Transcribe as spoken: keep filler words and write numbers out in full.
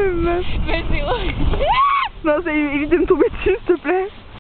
même meuf. Mais c'est horrible. Non, c'est évite de me tomber dessus, s'il te plaît.